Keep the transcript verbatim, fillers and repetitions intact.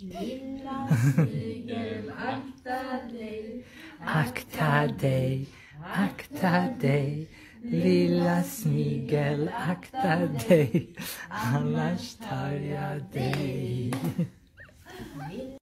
Lilla snigel, akta dig. Akta dig, akta dig. Lilla snigel, akta dig. Annars tar jag dig.